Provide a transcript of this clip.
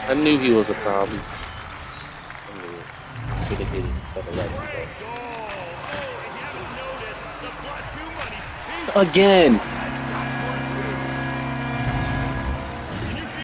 I knew he was a problem. I knew it. Should have hit him to the left, bro. Again!